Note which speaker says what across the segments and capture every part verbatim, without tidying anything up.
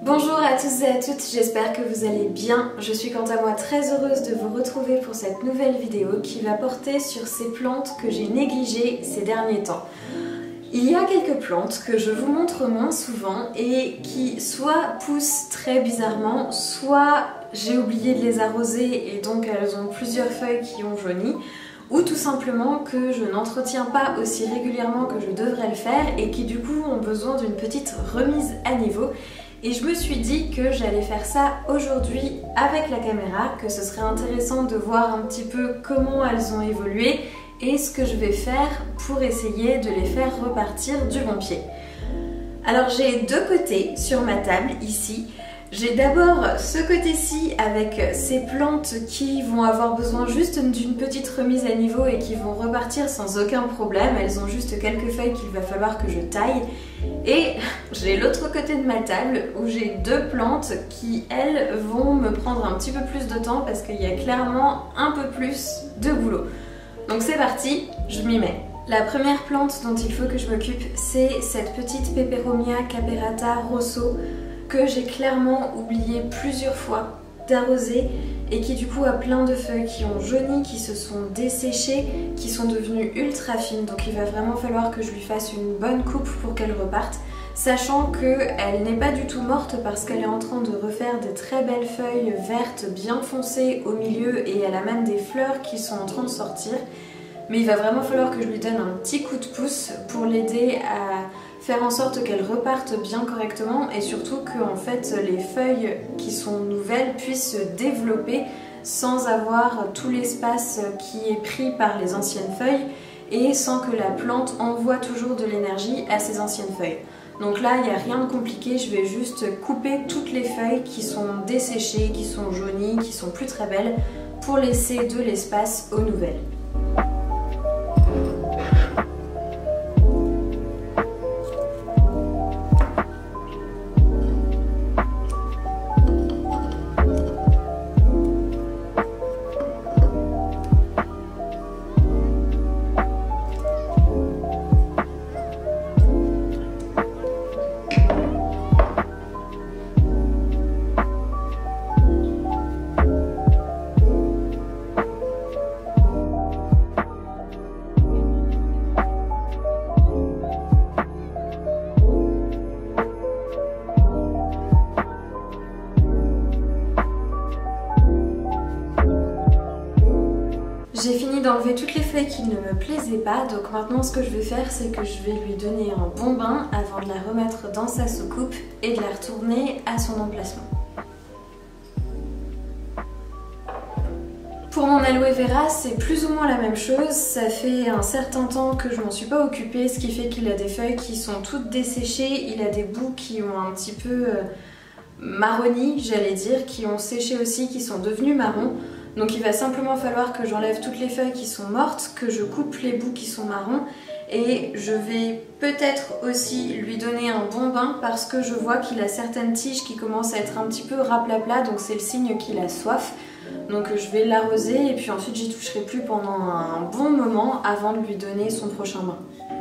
Speaker 1: Bonjour à tous et à toutes, j'espère que vous allez bien. Je suis quant à moi très heureuse de vous retrouver pour cette nouvelle vidéo qui va porter sur ces plantes que j'ai négligées ces derniers temps. Il y a quelques plantes que je vous montre moins souvent et qui soit poussent très bizarrement, soit j'ai oublié de les arroser et donc elles ont plusieurs feuilles qui ont jauni, ou tout simplement que je n'entretiens pas aussi régulièrement que je devrais le faire et qui du coup ont besoin d'une petite remise à niveau. Et je me suis dit que j'allais faire ça aujourd'hui avec la caméra, que ce serait intéressant de voir un petit peu comment elles ont évolué et ce que je vais faire pour essayer de les faire repartir du bon pied. Alors j'ai deux côtés sur ma table ici. J'ai d'abord ce côté-ci avec ces plantes qui vont avoir besoin juste d'une petite remise à niveau et qui vont repartir sans aucun problème. Elles ont juste quelques feuilles qu'il va falloir que je taille. Et j'ai l'autre côté de ma table où j'ai deux plantes qui, elles, vont me prendre un petit peu plus de temps parce qu'il y a clairement un peu plus de boulot. Donc c'est parti, je m'y mets. La première plante dont il faut que je m'occupe, c'est cette petite Peperomia caperata rosso que j'ai clairement oublié plusieurs fois d'arroser et qui du coup a plein de feuilles qui ont jauni, qui se sont desséchées, qui sont devenues ultra fines. Donc il va vraiment falloir que je lui fasse une bonne coupe pour qu'elle reparte, sachant qu'elle n'est pas du tout morte parce qu'elle est en train de refaire des très belles feuilles vertes bien foncées au milieu et elle a même des fleurs qui sont en train de sortir. Mais il va vraiment falloir que je lui donne un petit coup de pouce pour l'aider à faire en sorte qu'elle reparte bien correctement et surtout que en fait, les feuilles qui sont nouvelles puissent se développer sans avoir tout l'espace qui est pris par les anciennes feuilles et sans que la plante envoie toujours de l'énergie à ses anciennes feuilles. Donc là, il n'y a rien de compliqué, je vais juste couper toutes les feuilles qui sont desséchées, qui sont jaunies, qui sont plus très belles pour laisser de l'espace aux nouvelles. J'ai fini d'enlever toutes les feuilles qui ne me plaisaient pas, donc maintenant ce que je vais faire, c'est que je vais lui donner un bon bain avant de la remettre dans sa soucoupe et de la retourner à son emplacement. Pour mon aloe vera, c'est plus ou moins la même chose. Ça fait un certain temps que je m'en suis pas occupée, ce qui fait qu'il a des feuilles qui sont toutes desséchées, il a des bouts qui ont un petit peu marronnis, j'allais dire, qui ont séché aussi, qui sont devenus marrons. Donc il va simplement falloir que j'enlève toutes les feuilles qui sont mortes, que je coupe les bouts qui sont marrons et je vais peut-être aussi lui donner un bon bain parce que je vois qu'il a certaines tiges qui commencent à être un petit peu raplapla, donc c'est le signe qu'il a soif. Donc je vais l'arroser et puis ensuite j'y toucherai plus pendant un bon moment avant de lui donner son prochain bain.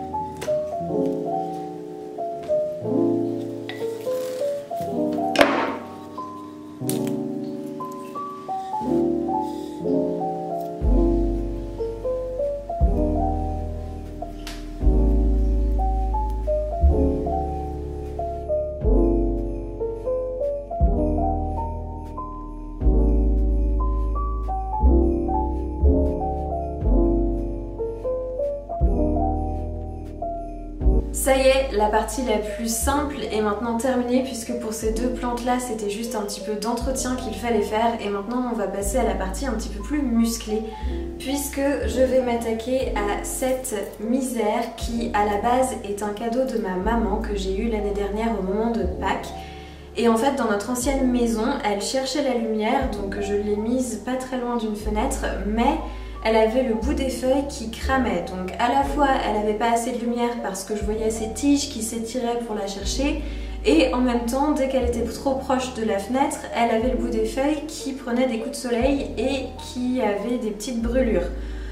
Speaker 1: Ça y est, la partie la plus simple est maintenant terminée puisque pour ces deux plantes là c'était juste un petit peu d'entretien qu'il fallait faire et maintenant on va passer à la partie un petit peu plus musclée puisque je vais m'attaquer à cette misère qui à la base est un cadeau de ma maman que j'ai eu l'année dernière au moment de Pâques. Et en fait dans notre ancienne maison elle cherchait la lumière donc je l'ai mise pas très loin d'une fenêtre mais elle avait le bout des feuilles qui cramait. Donc à la fois elle n'avait pas assez de lumière parce que je voyais ses tiges qui s'étiraient pour la chercher et en même temps dès qu'elle était trop proche de la fenêtre elle avait le bout des feuilles qui prenait des coups de soleil et qui avait des petites brûlures.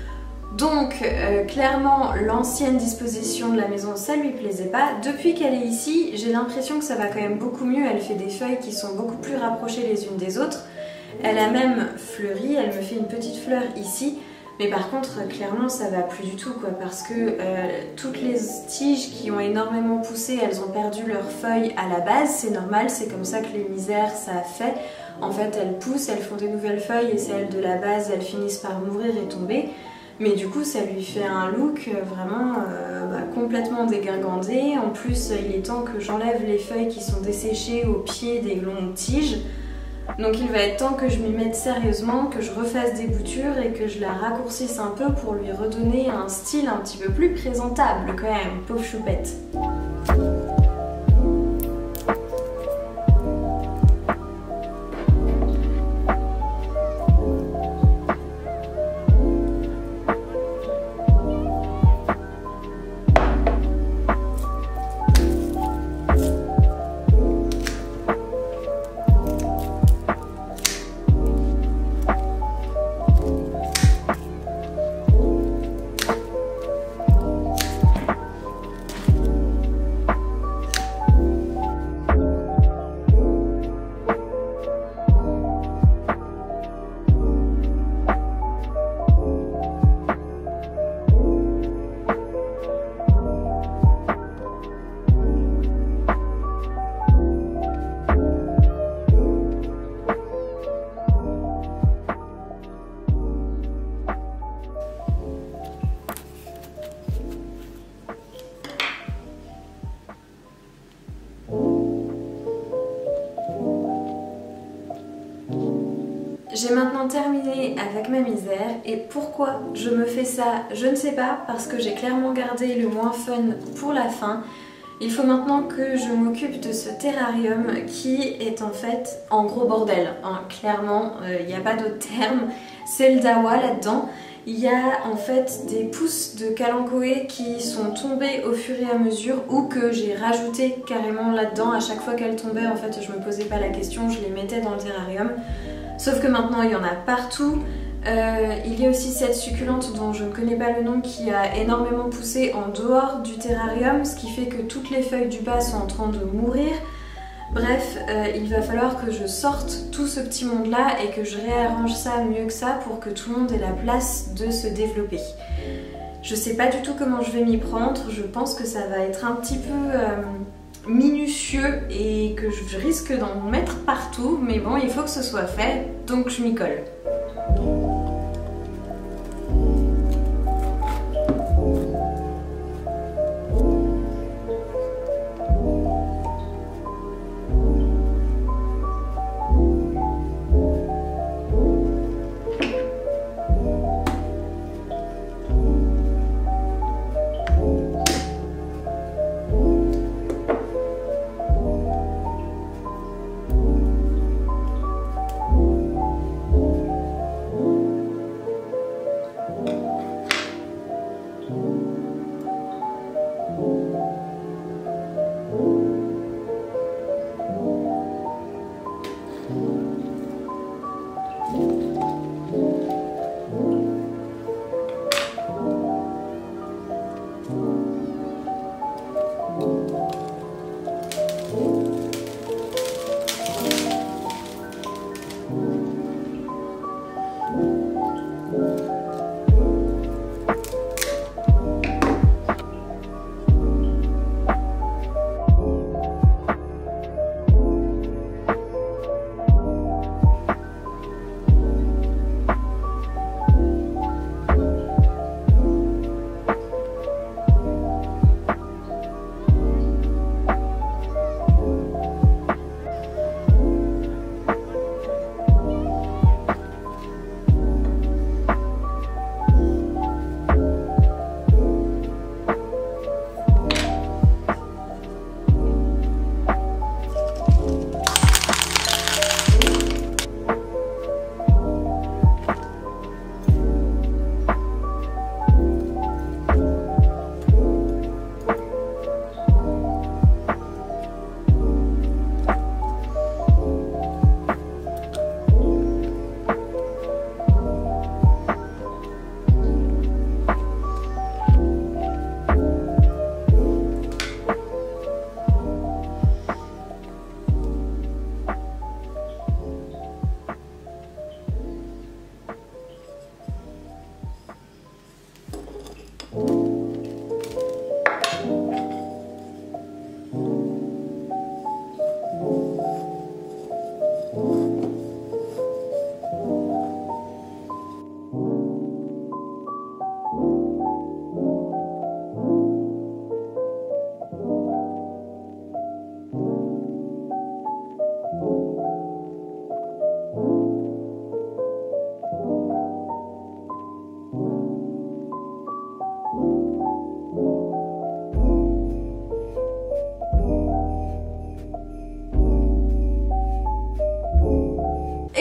Speaker 1: Donc euh, clairement l'ancienne disposition de la maison ça lui plaisait pas. Depuis qu'elle est ici, j'ai l'impression que ça va quand même beaucoup mieux. Elle fait des feuilles qui sont beaucoup plus rapprochées les unes des autres. Elle a même fleuri, elle me fait une petite fleur ici. Mais par contre clairement ça va plus du tout quoi, parce que euh, toutes les tiges qui ont énormément poussé, elles ont perdu leurs feuilles à la base. C'est normal, c'est comme ça que les misères ça a fait. En fait elles poussent, elles font des nouvelles feuilles et celles de la base elles finissent par mourir et tomber. Mais du coup ça lui fait un look vraiment euh, bah, complètement dégingandé. En plus il est temps que j'enlève les feuilles qui sont desséchées au pied des longues tiges. Donc il va être temps que je m'y mette sérieusement, que je refasse des boutures et que je la raccourcisse un peu pour lui redonner un style un petit peu plus présentable quand même, pauvre choupette. J'ai maintenant terminé avec ma misère et pourquoi je me fais ça, je ne sais pas, parce que j'ai clairement gardé le moins fun pour la fin. Il faut maintenant que je m'occupe de ce terrarium qui est en fait en gros bordel, hein. Clairement, il euh, n'y a pas d'autre terme, c'est le dawa là-dedans. Il y a en fait des pousses de kalanchoé qui sont tombées au fur et à mesure ou que j'ai rajouté carrément là-dedans. À chaque fois qu'elles tombaient, en fait, je me posais pas la question, je les mettais dans le terrarium. Sauf que maintenant il y en a partout. Euh, il y a aussi cette succulente dont je ne connais pas le nom qui a énormément poussé en dehors du terrarium, ce qui fait que toutes les feuilles du bas sont en train de mourir. Bref, euh, il va falloir que je sorte tout ce petit monde là et que je réarrange ça mieux que ça pour que tout le monde ait la place de se développer. Je sais pas du tout comment je vais m'y prendre, je pense que ça va être un petit peu euh, minutieux et que je risque d'en mettre partout, mais bon, il faut que ce soit fait, donc je m'y colle.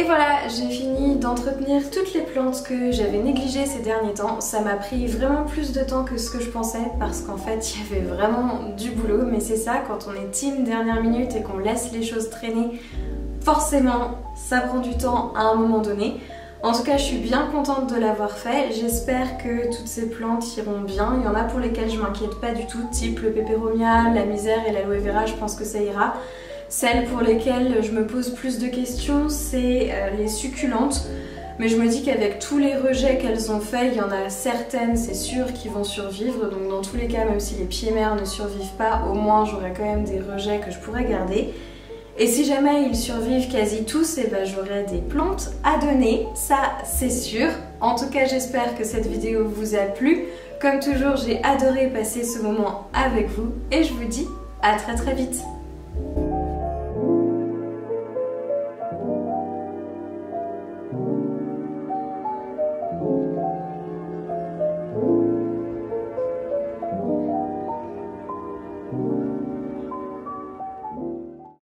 Speaker 1: voilà, j'ai fini d'entretenir toutes les plantes que j'avais négligées ces derniers temps. Ça m'a pris vraiment plus de temps que ce que je pensais parce qu'en fait il y avait vraiment du boulot. Mais c'est ça, quand on est team dernière minute et qu'on laisse les choses traîner, forcément ça prend du temps à un moment donné. En tout cas, je suis bien contente de l'avoir fait. J'espère que toutes ces plantes iront bien. Il y en a pour lesquelles je m'inquiète pas du tout, type le peperomia, la misère et l'aloe vera, je pense que ça ira. Celles pour lesquelles je me pose plus de questions, c'est euh, les succulentes. Mais je me dis qu'avec tous les rejets qu'elles ont faits, il y en a certaines, c'est sûr, qui vont survivre. Donc dans tous les cas, même si les pieds mères ne survivent pas, au moins j'aurai quand même des rejets que je pourrais garder. Et si jamais ils survivent quasi tous, eh ben, j'aurai des plantes à donner, ça c'est sûr. En tout cas, j'espère que cette vidéo vous a plu. Comme toujours, j'ai adoré passer ce moment avec vous et je vous dis à très très vite.